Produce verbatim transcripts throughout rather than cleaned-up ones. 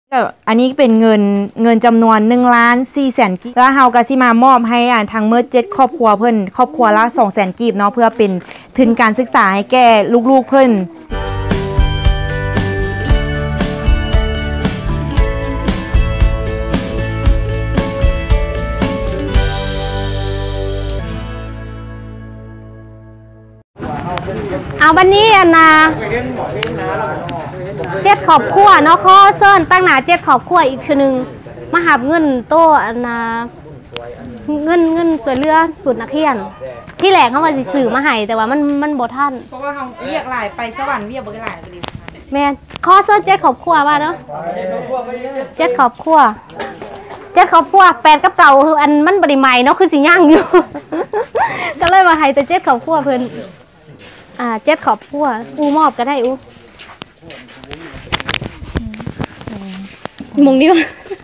อันนี้เป็นเงินเงินจำนวนหนึ่งล้านสี่แสนกีบแล้วเฮาก็สิมามอบให้อ่านทางเมื่อเจ็ดครอบครัวเพิ่นครอบครัวละสองแสนกีบเนาะเพื่อเป็นทุนการศึกษาให้แก่ลูกๆเพิ่นเอาวันนี้อันนะเจ็ดขอบขั้วเนาะข้อเซิร์นตั้งหนาเจ็ดขอบขั้วอีกทีนึงมาหับเงินโตอันนะเงินเงินสวยเรือสุดนักเรียนที่แหลกเขาว่าสิสื่อมาให้แต่ว่ามันมันบ่ทันเพราะว่าเขาเรียกหลายไปสวรรค์เรียกบ่หลายก็ดีแม่ข้อเซิร์นเจ็ดขอบขั้วว่าเนาะเจ็ดขอบขั้วเจ็ดขอบขั้วแปดกับเก่าคืออันมันบริใหม่เนาะคือสิย่างอยู่ ก็เลยมาให้แต่เจ็ดขอบขั้วเพิ่นอ่าเจ็ดขอบขั้วอูมอบก็ได้อูมงดีวะ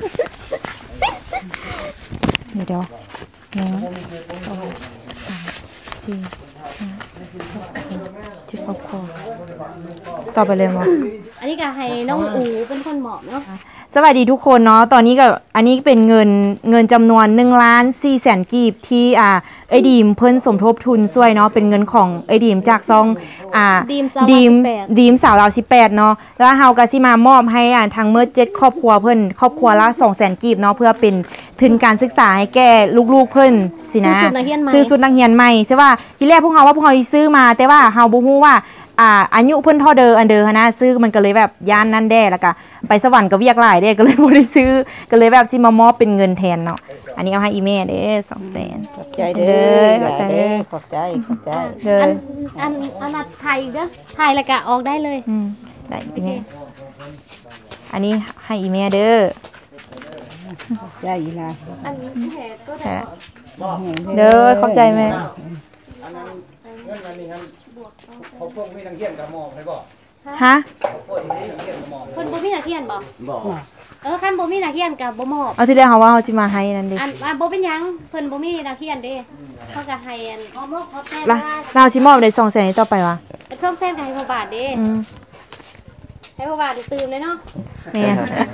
นี่เดี๋ยวหนึ่งสองสามสี่ห้าเจ็ดครอบครัวต่อไปเลยมั้งอันนี้ก็ให้น้องอูเป็นคนเหมาะเนาะสวัสดีทุกคนเนาะตอนนี้ก็อันนี้เป็นเงินเงินจำนวนหนึ่งล้านสี่แสนกีบที่อ่าไอดีมเพิ่นสมทบทุนช่วยเนาะเป็นเงินของไอดีมจากซองอ่าดีมดีมสาวเราสิบแปดเนาะแล้วเฮาก็สิมามอบให้อ่าทางเมื่อเจ็ดครอบครัวเพิ่นครอบครัวละสองแสนกีบเนาะเพื่อเป็นทุนการศึกษาให้แก่ลูกๆเพิ่นสินะซื้อชุดนักเรียนใหม่ใช่ว่าที่แรกพวกเฮาว่าพวกเฮาซื้อมาแต่ว่าเฮาบ่ฮู้ว่าอ่าอายุเพิ่นเท่าเดิมอันเดิมนะซื้อมันก็เลยแบบย่านนั่นแด้แล้วก็ไปสวรรค์ก็เวียกหลายเด้ก็เลยบ่ได้ซื้อก็เลยแบบสิมามอบเป็นเงินแทนเนาะอันนี้เอาให้อีแม่เด้สองแสนขอบใจเด้อขอบใจขอบใจขอบใจเด้ออันอันอันนัดไทยเด้อไทยแล้วก็ออกได้เลยอืมได้อีแม่อันนี้ให้อีแม่เด้อได้อีหลาอันนี้แหก็ได้เด้อขอบใจแม่เงินอันนี้ครับเขาพวกมีนักเรียนกับหมอบได้บ่ฮะคนบ่มีนักเรียนบ่บ่เออคันบ่มีนักเรียนกับบ่มอบเอาที่แรกเฮาว่าเฮาสิมาให้นั่นเด้อันบ่เป็นหยังเพิ่นบ่มีนักเรียนเด้เขาก็ให้อันเอามอบเขาแต่ว่าเราสิมอบได้สองแสนนี้ต่อไปวะเป็นสองแสนให้พ่อบาทเด้อืมให้พ่อบาทตื่มเลยเนาะแม่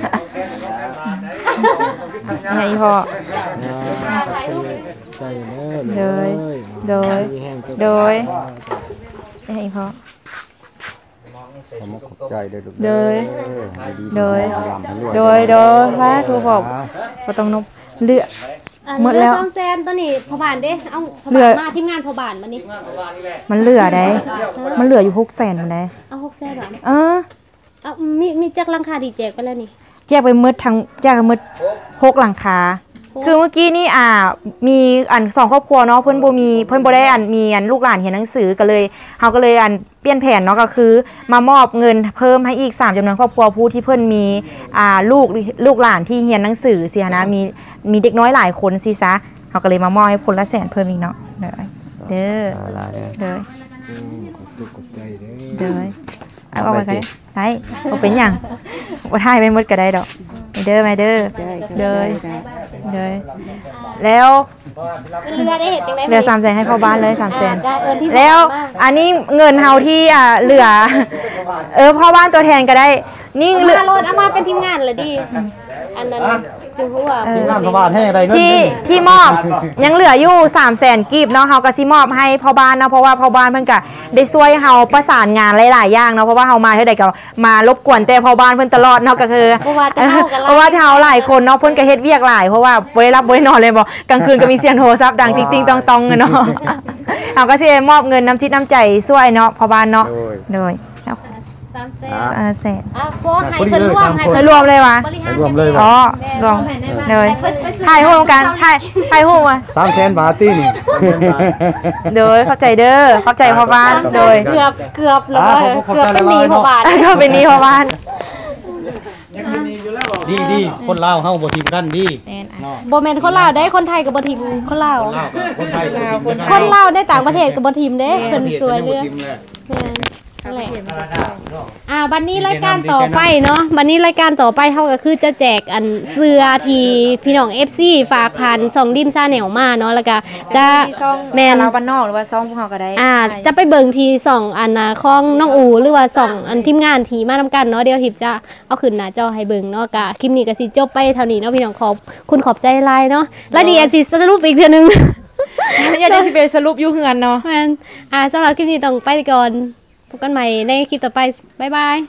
ให้พ่อใจเด้อโดยโดยโดยให้พ่อขอบคุณใจเด้อโดยโดยโดยโดยพระทูบอกบ่ต้องนบเลือหมดแล้วสองแสนตัวนี้พ่อบาทเด้เอาพ่อบาทมาทีมงานพ่อบาทมานี่มันเหลือได้มันเหลืออยู่หกแสนได้เอาหกแสนบ่เออเอามีมีจักหลังคาที่แจกไปแล้วนี่แจกไปหมดทั้งแจกไปหมดหกหลังคาคือเมื่อกี้นี่อ่ามีอันสองครอบครัวเนาะเพิ่นบ่มีเพิ่นบ่ได้อันมีอันลูกหลานเรียนหนังสือก็เลยเฮาก็เลยอันเปลี่ยนแผนเนาะก็คือมามอบเงินเพิ่มให้อีกสามจำนวนครอบครัวผู้ที่เพิ่นมีอ่าลูกลูกหลานที่เรียนหนังสือสินะมีมีเด็กน้อยหลายคนสิซะเฮาก็เลยมามอบให้คนละแสนเพิ่มอีกเนาะเด้อเด้อเด้อขอบใจเด้อเด้อเอาออกมาก็ได้บ่เป็นหยังบ่ทายไปหมดก็ได้ดอกเด้อมาเด้อเด้อเด้อแล้วเรือได้เห็นจังได๋เหลือสามแสนให้พ่อบ้านเลยสามแสนแล้วอันนี้เงินเฮาที่อ่าเหลือเออพ่อบ้านตัวแทนก็ได้นี่เหลือรถเอามาเป็นทีมงานเลยดิอันนั้นจึงรู้ว่าทีมงานพ่อบ้านให้อะไรเงินที่ที่มอบยังเหลืออยู่สามแสนกีบเนาะเฮาก็สิมอบให้พ่อบ้านเนาะเพราะว่าพ่อบ้านเพิ่นก็ได้ช่วยเฮาประสานงานหลายๆอย่างเนาะเพราะว่าเฮามาเท่าใดก็มารบกวนแต่พ่อบ้านเพิ่นตลอดเนาะก็คือเพราะว่าเพราะว่าเฮาหลายคนเนาะเพิ่นก็เฮ็ดเวียกหลายเพราะว่าบ่ได้รับบ่ได้นอนเลยบ่กลางคืนก็มีเสียงโทรศัพท์ดังติ๊งๆตองๆเนาะเฮาก็สิมอบเงินน้ำจิตน้ำใจช่วยเนาะพ่อบ้านเนาะโดยแล้วสามแสนอ่าแสนอ่ะโพให้เพิ่นรวมให้เพิ่นรวมเลยวะรวมเลยอ๋อรวมเลยถ่ายรูปกันถ่ายถ่ายรูปมาสามแสนบาทติ้งโดยเข้าใจเด้อเข้าใจพ่อบ้านโดยเกือบเกือบแล้วเกือบเป็นหนี้พ่อบ้านก็เป็นหนี้พ่อบ้านดีดีคนลาวเฮาบ่ทิมกันดีบ่แม่นคนลาวได้คนไทยก็บ่ทิมคนลาวคนไทยคนลาวได้ต่างประเทศก็บ่ทิมเด้เพิ่นสวยเด้แม่นนั่นแหละอ่าวันนี้รายการต่อไปเนาะวันนี้รายการต่อไปเขาก็คือจะแจกอันเสื้อที่พี่น้อง เอฟ ซี ฝากผ่านสองดิมซาแนลมาเนาะแล้วก็จะแมนเราบ้านนอกหรือว่าซองพวกเราก็ได้อ่าจะไปเบิ่งทีสองอันนะของน้องอูหรือว่าสองอันทีมงานทีมาทำกันเนาะเดี๋ยวทิพจะเอาขึ้นหน้าจอให้เบิ่งเนาะกะคลิปนี้ก็สิจบไปเท่านี้เนาะพี่น้องขอบคุณขอบใจหลายเนาะแล้วดีอันสิสรุปอีกเทื่อนึงอยากจะสิไปสรุปอยู่เฮือนเนาะแม่นอ่าสำหรับคลิปนี้ต้องไปก่อนพบกันใหม่ในคลิปต่อไปบ๊ายบาย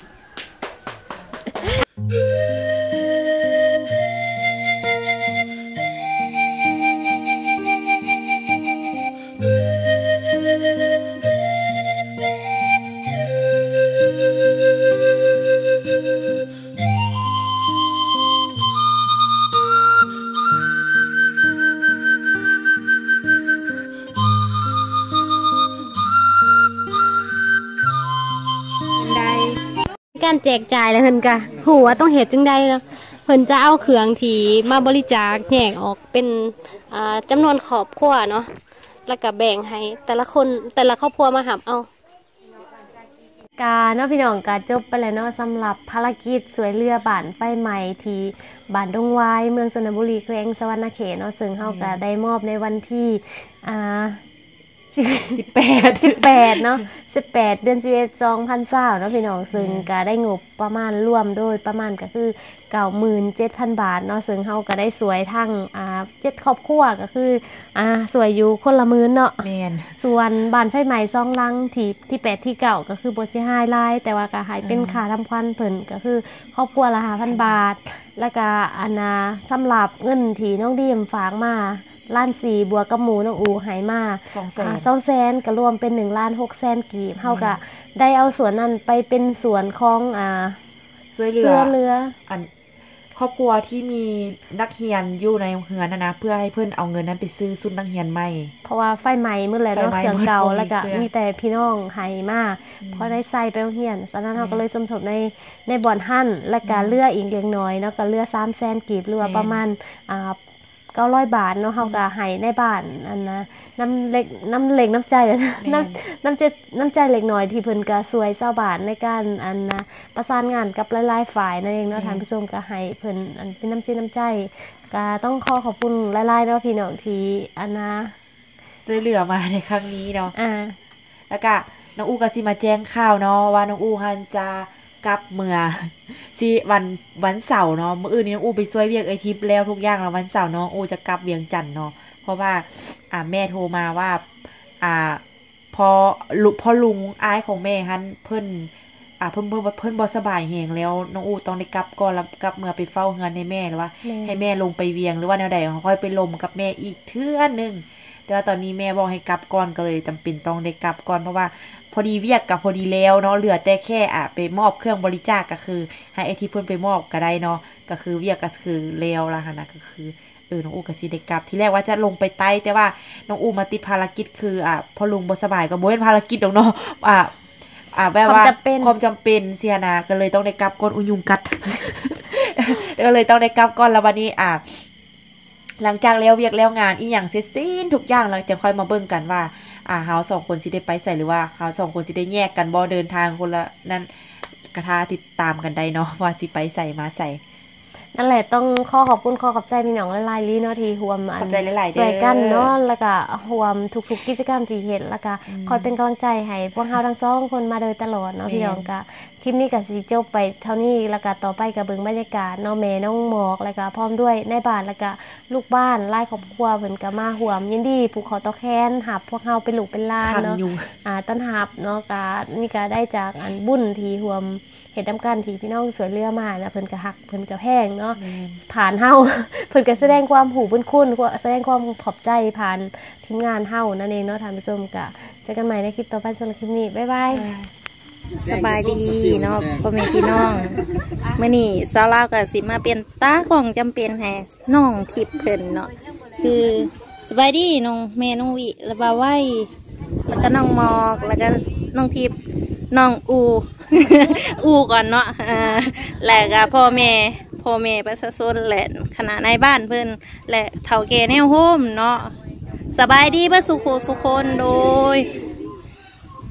การแจกจ่ายแล้วเพิ่นก็ฮู้ว่าต้องเฮ็ดจังได๋เนาะเพิ่นจะเอาเครื่องที่มาบริจาคแยกออกเป็นอ่าจำนวนครอบครัวเนาะแล้วก็แบ่งให้แต่ละคนแต่ละครอบครัวมาหับเอากาเนาะพี่น้องก็จบไปแล้วเนาะสำหรับภารกิจสวยเรือบ้านไฟใหม่ที่บ้านดงวายเมืองสนบุรีแขวงสวรรณเขตเนาะซึ่งเฮาก็ได้มอบในวันที่อ่าสิบแปดสิบแปดเนาะสิบแปดเดือนสิบเอ็ด สองพันยี่สิบเนาะพี่น้องซึ่งก็ได้งบประมาณรวมโดยประมาณก็คือ เก้าหมื่นเจ็ดพัน บาทเนาะซึ่งเฮาก็ได้สวยทั้งอ่าเจ็ดครอบครัวก็คืออ่าสวยอยู่คนละมื้อเนาะแม่นส่วนบ้านไฟใหม่ซองลังที่ที่แปดที่เก้าก็คือบ่สิหายหลายแต่ว่าก็ให้เป็นค่าทำขวัญเพิ่นก็คือครอบครัวละ ห้าพัน บาทแล้วก็อันน่ะสำหรับเงินที่น้องดีมฝากมาล้านสี่บัวกับหมูน้องอูหายมาสองแสนสองแสนก็รวมเป็นหนึ่งล้านหกแสนกีบเท่ากับได้เอาส่วนนั้นไปเป็นส่วนของอ่าเสื้อเรือเรืออันครอบครัวที่มีนักเรียนอยู่ในเฮือนนะนะเพื่อให้เพื่อนเอาเงินนั้นไปซื้อชุดนักเรียนใหม่เพราะว่าไฟใหม่เมื่อไรเนาะเครื่องเก่าแล้วก็มีแต่พี่น้องหายมาเพราะได้ใส่ไปโรงเรียนฉะนั้นเราก็เลยสมทบในในบ่อนหั่นและการเลืออีกเล็กน้อยเนาะก็เลือสามแสนกีบหรือว่าประมาณอ่าเก้าร้อยบาทเนาะเขาก็ให้ในบ้านอันนะน้ำเล็กน้ำเล็กน้ำใจน้ำน้ำใจน้ำใจเล็กน้อยที่เพิ่นก็สวยเศร้าบาทในการอันนะประสานงานกับหลายๆฝ่ายนั่นเองเนาะท่านผู้ชมก็ให้เพิ่นอันเป็นน้ำใจน้ำใจก็ต้องขอขอบคุณหลายๆเนาะพี่น้องที่อันนะช่วยเหลือมาในครั้งนี้เนาะอ่าแล้วก็น้องอูก็สิมาแจ้งข่าวเนาะว่าน้องอูฮันจะกลับเมื่อที่วันวันเสาร์เนาะมื้ออื่นนี้น้องอูไปช่วยเวียกไอทิพย์แล้วทุกอย่างแล้ววันเสาร์น้องอูจะกลับเวียงจันทน์เนาะเพราะว่าอ่าแม่โทรมาว่าอ่าพอลุพอลุงอ้ายของแม่ฮันเพิ่นอ่าเพิ่นเพิ่นเพิ่นบ่สบายแฮงแล้วน้องอูต้องได้กลับก่อนแล้วกลับเมื่อไปเฝ้าเฮือนให้แม่หรือว่าให้แม่ลงไปเวียงหรือว่าแนวใดค่อยไปลมกับแม่อีกเทื่อนึงแต่ว่าตอนนี้แม่บอกให้กลับก่อนก็เลยจำเป็นต้องได้กลับก่อนเพราะว่าพอดีเวียกกับพอดีแล้วเนาะเหลือแต่แค่อ่ะไปมอบเครื่องบริจาคก็คือให้ไอที่เพิ่นไปมอบก็ได้เนาะก็คือเวียกก็คือแล้วล่ะค่ะนะก็คือเออน้องอูก็สิได้กลับที่แรกว่าจะลงไปใต้แต่ว่าน้องอูมาติดภารกิจคืออ่ะพอลุงบ่สบายก็บ่เป็นภารกิจดอกเนาะอ่ะอ่ะแบบว่าความจำเป็นเสียนะก็เลยต้องได้กลับก่อนอุยุงกัด ก็เลยต้องได้กลับก่อนแล้ววันนี้อ่ะหลังจากแล้วเวียกแล้วงานอีหยังเสร็จสิ้นทุกอย่างเราจะค่อยมาเบิ่งกันว่าอ่าเฮาสองคนสิได้ไปใส่หรือว่าเฮาสองคนสิได้แยกกันบ่เดินทางคนละนั่นกระทาติดตามกันได้เนาะว่าสิไปใส่มาใส่นั่นแหละต้องขอขอบคุณขอขอบใจพี่น้องหลายๆลีเนาะที่ห่วมอันขอบใจหลายๆเด้อช่วยกันเนาะแล้วก็ห่วมทุกๆกิจกรรมที่เฮ็ดแล้วก็คอยเป็นกำลังใจให้พวกเฮาทั้งสองคนมาโดยตลอดเนาะพี่น้องก็คลิปนี้ก็สิจบไปเท่านี้แล้วก็ต่อไปก็เบิ่งบรรยากาศเนาะแม่น้องหมอกแล้วก็พร้อมด้วยในบ้านแล้วก็ลูกบ้านหลายครอบครัวเพิ่นก็มาห่วมยินดีผูกคอตอแคนหับพวกเฮาเป็นลูกเป็นหลานเนาะอ่าต้นหับเนาะก็นี่ก็ได้จากอันบุญที่ห่วมเหตุดำกันที่พี่น้องสวยเรือมานะเพิ่นก็ฮักเพิ่นก็แพงเนาะผ่านเฮาเพิ่นก็แสดงความหูบุญคุณแสดงความขอบใจผ่านทีมงานเฮานั่นเองเนาะท่านผู้ชมก็เจอกันใหม่ในคลิปต่อไปสำหรับคลิปนี้บ๊ายบายสบายดีเนาะพ่อแม่พี่น้องมื้อนี้สาวลาวก็สิมาเป็นตาของจำเป็นให้น้องทิพย์เพิ่นเนาะคือสบายดีน้องแม่น้องวิแล้วบ่าวไว้แล้วก็น้องหมอกแล้วก็น้องทิพย์น้องอูอูก่อนเนาะแล้วก็พ่อแม่พ่อแม่ประชาชนและคณะในบ้านเพิ่นและเฒ่าแก่แนวโฮมเนาะสบายดีเบ่สุขสุคนโดย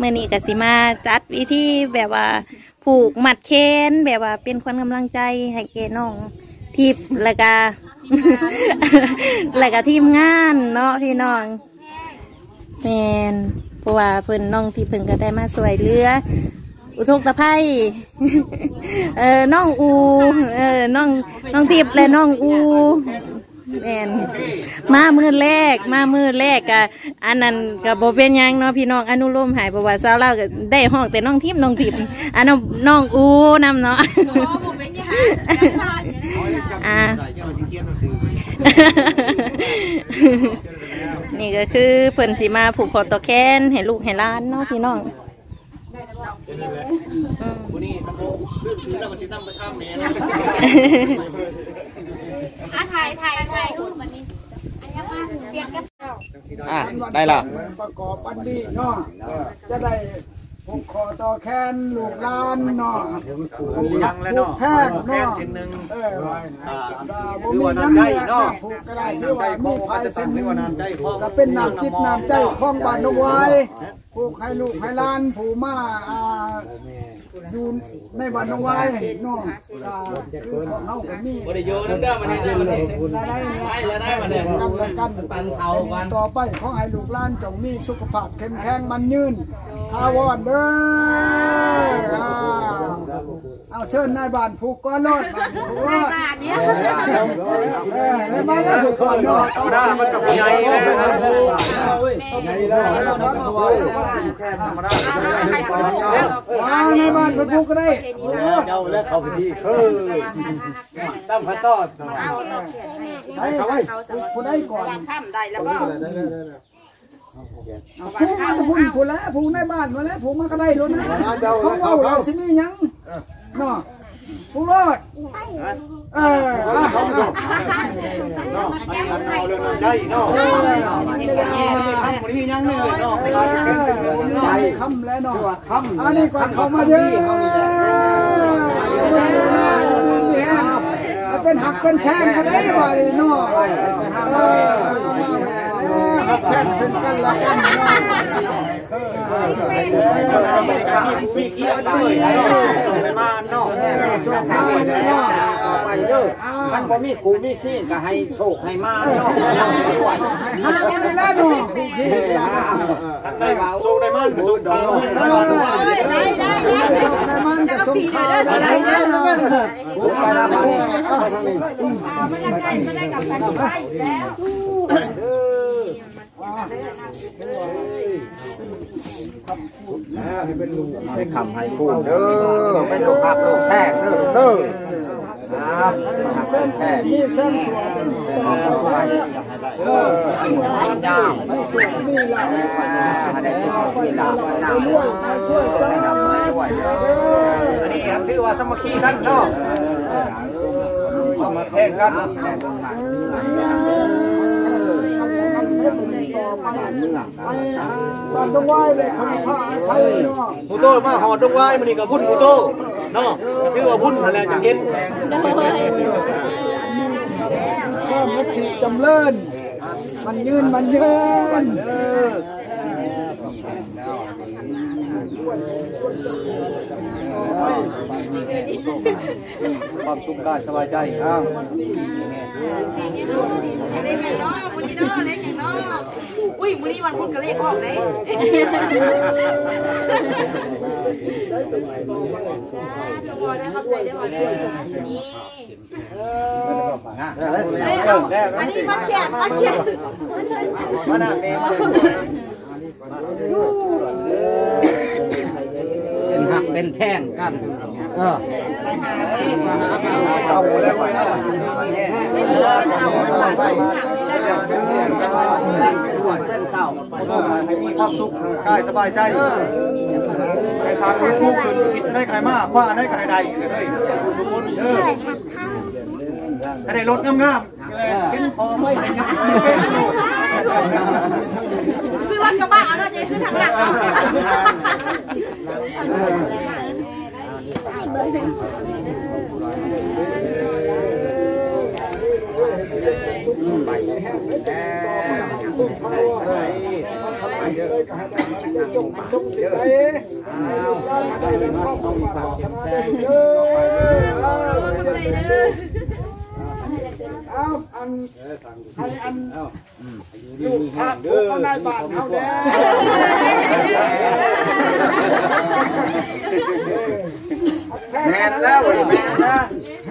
มื่อนี้ก็สิมาจัดวิธีแบบว่าผูกมัดแขนแบบว่าเป็นคนกำลังใจให้แกน้องทิพย์แล้วก็ แล้วก็ทีมงานเนาะพี่น้องแมนเพราะว่าเพิ่นน้องทิพย์เพิ่นก็ได้มาสวยเรืออุทกตะไคร้ เออน้องอูเออน้องน้องทิพย์และน้องอูแอนมามือแรกมามือแรกกะอันนั้นกับโบเป็นยังเนาะพี่น้องอนุโลมหายประวัติสาวเล่าก็ได้ห้องแต่น้องทิพย์น้องทิพย์อันน้องน้องอูนำเนาะอ่านี่ก็คือเพิ่นสีมาผูกคอต่อแขนให้ลูกให้ล้านเนาะพี่น้องวันนี้ตะโกนซื้อแล้วมันชิ้นน้ำไปข้ามเมนอ่ะถ่ายถ่ายถ่ายรูปวันนี้อันนี้มาเรียกกันอ่ะได้ละประกอบอันดีเนาะจะได้ผูกคอต่อแขนลูกหลานเนาะผูกยังแล้วเนาะแท่งเนาะชิ้นหนึ่งเออคือว่าน้ำใจเนาะผูกก็ได้คือว่ามีภัยสิ่งหนึ่งก็เป็นน้ำจิตน้ำใจของบ้านนกไว้ผูกให้ลูกให้หลานผูกมาอ่าอยู่ในบ้านนกไว้เนาะอ่าคือของเขาก็มีบริโยนเด้อมาเนี่ยได้ได้แล้วได้มาเนี่ยกันละกันปันเขากันต่อไปขอให้ลูกหลานจงมีสุขภาพเข้มแข็งมันยืนทาวรเด้อเอาเชิญนายบ้านผูกก้อนรถผูกรถเนี่ยในบ้านแล้วผูกก้อนรถเอาได้มันกับใหญ่เลยนะใหญ่เลยแค่ธรรมดาว้าวในบ้านผูกก็ได้เจ้าแล้วเขาไปที่เออตั้งพัดต้อนไปเขาไว้ผู้ได้ก่อนข้ามได้แล้วก็ผู้มาผู้ผู้แล้วผู้ในบ้านมาแล้วผู้มาก็ได้แล้วนะเขาเอาเราสิมียังเนาะผู้รอดเออเขาเนาะเนาะเอาเรื่องใจเนาะทำคนนี้ยังไม่เลยเนาะใจคำแล้วเนาะอันนี้ก่อนเขามาเยอะเป็นหักเป็นแข้งก็ได้ไว้เนาะแข่งซึ่งกันและกันเนาะฟีเคียด้วยส่งไปมาเนาะส่งมาเลยเนาะไปเด้อท่านบ่มีครูมีขี้ก็ให้โชคให้มาเนาะเราด้วยนี่แล้วดูครูขี้ได้โชคได้มันก็สุดดอกได้ได้ได้ได้มันก็ส่งข่าวได้ได้แล้วมันไปแล้วมานี่ไปทางนี้ไม่ได้กับการไปแล้วเป็นคำให้คู่เด้อเป็นลูกพักลูกแท้เด้อเด้อครับเป็นคำเส้นแท้นี่เส้นถั่วเป็นต่อไปเออเป็นยาวไม่สวยนี่แหละอะไรที่มีหลากหลายด้วยช่วยกันทำให้ไหวอันนี้ถือว่าสมัคคีกันเนาะมาแข่งกันบ้านดงไว้เลยคนผ้าใส่เนาะมูโต้มาหอดดงไว้มันนี่กับพุ่นมูโต้เนาะคือว่าพุ่นอะไรจะเย็นก็มุขีจำเริญมันยืนมันยืนความสุขกายสบายใจอ้าวอุ้ยมื้อนี้วันพุธก็เลขออกเลยจะบอกได้ครับใจได้ว่าช่วยนี่อันนี้มันเขียนมันเขียนมาหน้าเมนเป็นหักเป็นแท่งกันเออเอาแล้วไปนะให้มีความสุขกายสบายใจไอ้สารเป็นผู้ขึ้นคิดได้ใครมากว่าได้ใครใดเลยสุขเด้อให้ได้รถงามๆเป็นพอไม่ซื้อรถกระบะเอาเนาะจะขึ้นทางหลังเนาะไปแห้งไม่เป็นต่อมาพวกเขาทำไมเลยก็ให้จะยกมาส่งสิได้ลูกหลานได้เป็นครอบครัวต่อกันมาได้เด้อเอาอันให้อันลูกพักพวกเขาในบ้านเขาเด้อแม่แล้วแม่แล้ว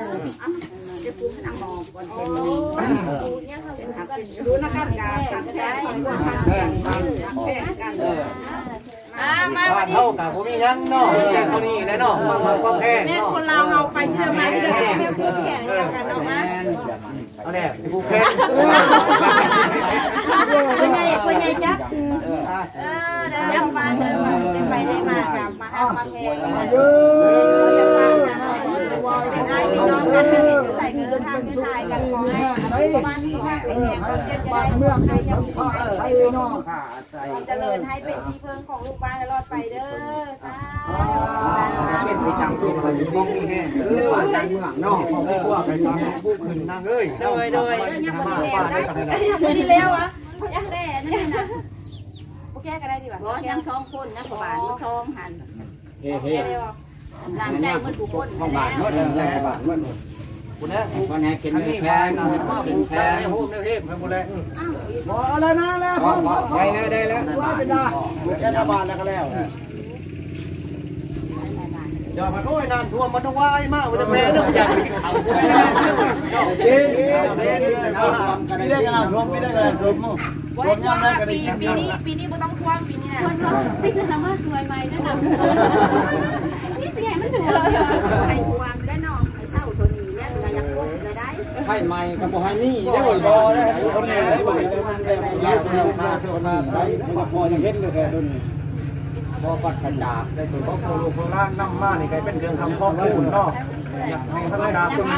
ดูนะครับการขัดแย้งมาเท่ากับผมมียังเนาะแค่เท่านี้แน่เนาะมาความแพงเนาะคนเราเอาไปเชื่อมาที่จะแค่ผู้แข่งกันเนาะมาเอาแน่ผู้แข่งคนใหญ่คนใหญ่จักเออเดินมาเดินมาไปได้มากับมาเอามาแพงเยอะจะมาเป็นไอ้พี่น้องกันเป็นใส่กันทางเป็นชายกันของไอ้บ้านข้างเป็นแหงคนเจ็บจะได้เมืองไทยยังมีใส่เนาะเจริญให้เป็นที่เพิ่งของลูกบ้านและรอดไปเด้อจ้าเป็นไปตามที่มันมองนี่แห้งบ้านดังเมืองเนาะพวกไปซ้ำผู้ขึ้นนางเอ้ยโดยโดยยังไม่ได้แล้วไม่ได้แล้วอ่ะยังได้นั่นนะพวกแกก็ได้ดีกว่ายังสองคนนะบ้านสองหันเฮ้เฮ้หลังใจมันถูกคนของบ้านเมื่อเดือนบ้านเมื่อคุณเนี่ยคุณเนี่ยกินแพงกินแพงโฮมเนี่ยเฮ้เพิ่มหมดเลยพอแล้วนะแล้วพอได้แล้วได้แล้วว่าเป็นได้แค่ชาวบ้านแล้วก็แล้วอย่ามาโอ้ยน้ำท่วมมันต้องว่ายมากมันจะแพ้เรื่องอย่างนี้เขาไม่ได้เจ๊เจ๊ไม่ได้กันน้ำท่วมไม่ได้กันน้ำท่วมท่วมยังไงกันปีปีนี้ปีนี้ไม่ต้องท่วมปีนี้นะนี่คือคำว่าสวยไหมนะคะนี่เสียมันถึงไอ้ความและน้องไอ้เศร้าตัวนี้เนี่ยเราอยากพูดเลยได้ไข่ใหม่กับบ่ให้มีได้บ่บ่ได้คนไหนได้บ่ได้มันแบบแย่แนวค่าตัวมาได้บ่พอยังเห็นเลยแค่ดุนพอปัดสัญญาได้ตัวของลูกของหลานนำมานี่ใครเป็นเรื่องคำพ้องคูณเนาะในพระดาตัวนี้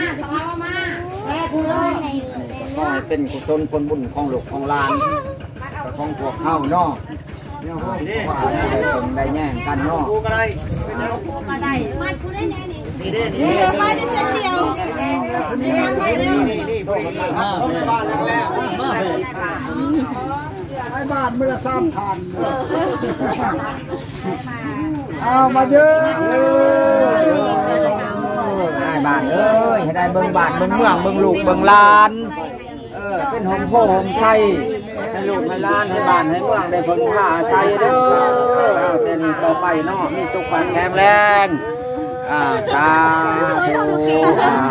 ก็เป็นกุศลผลบุญของลูกของหลานของพวกเข้าเนาะเนี่ยว่าได้ผลได้แย่งกันเนาะกูก็ได้กูก็ได้มากูได้แน่นี่นี่เด้นี่มาได้เส้นเดียวนี่นี่นี่นี่บริการช่องในบ้านแล้วแล้วไอ้บ้านเมื่อสามพันเอามาเยอะได้บ้านเอ้ยให้ได้เบิ่งบ้านเบิ่งเมืองเบิ่งลูกเบิ่งหลานเออเป็นหอมโพหอมไส้ให้ลูกให้หลานให้บ้านให้เมืองได้เพิ่งผ้าใส่เด้อเอาแต่นี้ต่อไปเนาะมีสุขภาพแข็งแรงอ่าสาธุอ่า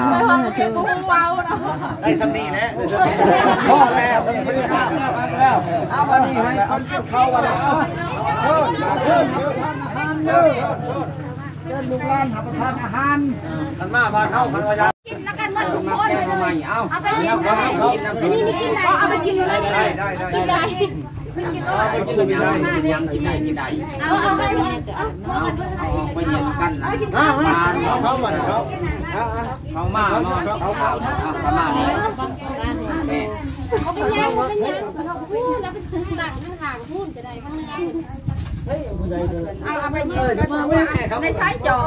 ได้สักนี่แหละพ่อแล้วแล้วเอาวันนี้ให้คนเกี่ยวเข้าวันนี้เอาเชิญเชิญทานอาหารเด้อเชิญลูกหลานทำทานอาหารท่านมาบ้านเข้าพันวายากินนักการมันทุกคนเอาใหม่เอาเอาไปกินอันนี้นี่กินไหนเอาไปกินอยู่เลยได้ได้ได้กินได้ไปกินได้กินยังกินได้กินได้เอาเอาไปเอาเอาไปเย็นกันนะมาเขาเขามาเขาเขามาเขาข่าวเขาเขามาเนี่ยแม่เขาเป็นยังเขาเป็นยังพูดแล้วเป็นหลังข้างห่างพูดจะได้บ้างเนี่ยเอาเอาไปยิงกันในสายจอ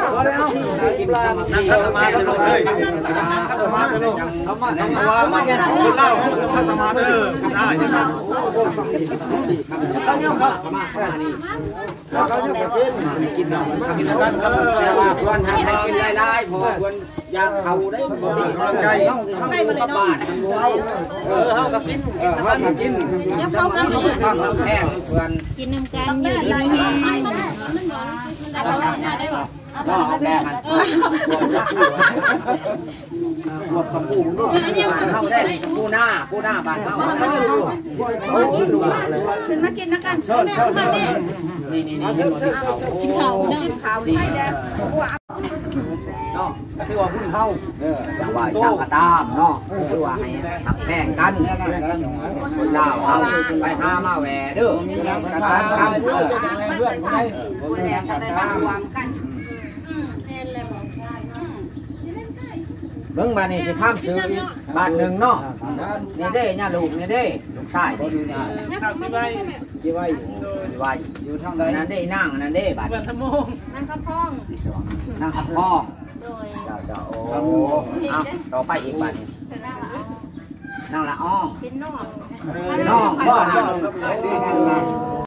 นั่งขัดสมาธิเลยขัดสมาธิเลยเขามาเขามาว่ามาแค่คนเล่าขัดสมาธิเลยได้เขาเนี่ยเขามาขนาดนี้เขาเนี่ยกินกินเนาะกินกันแต่ว่าควรทำให้กินไล่ๆเพราะว่าควรยาเขาได้บ่ดีเขาใจเขาเขากับบ้านเออเขากับกินเออเขากับกินเขากับกินเขากับแห้งควรกินน้ำกันอยู่ดีมีแห้งก็แก้กันหมดกับปูด้วยเข้าได้ปูหน้าปูหน้าบานเข้าขึ้นมากินนักกันเชิญเชิญนี่นี่นี่กินเขากินเขากินเขาใช่เด้อเนาะก็คือว่าพุ่นเข้าเอออย่าว่าช่างกระตามเนาะคือว่าให้ทักแข่งกันคนลาวเอาไปหามาแหวเด้อกันกันเพื่อนได้คนแรงกันได้บ้างวางกันเบิ่งบ้านนี้สิข้ามซื้ออีกบ้านหนึ่งเนาะนี่เด้ย่าลูกนี่เด้ลูกชายสิไว้สิไว้สิไว้อยู่ทางใดนั่นเด้นั่งนั่นเด้บ้านนั่งขับพ้องนั่งขับพ้องเจ้าเจ้าโอ้เอาต่อไปอีกบ้านนี้นั่งละอ้องเป็นน้องเป็นน้องบ่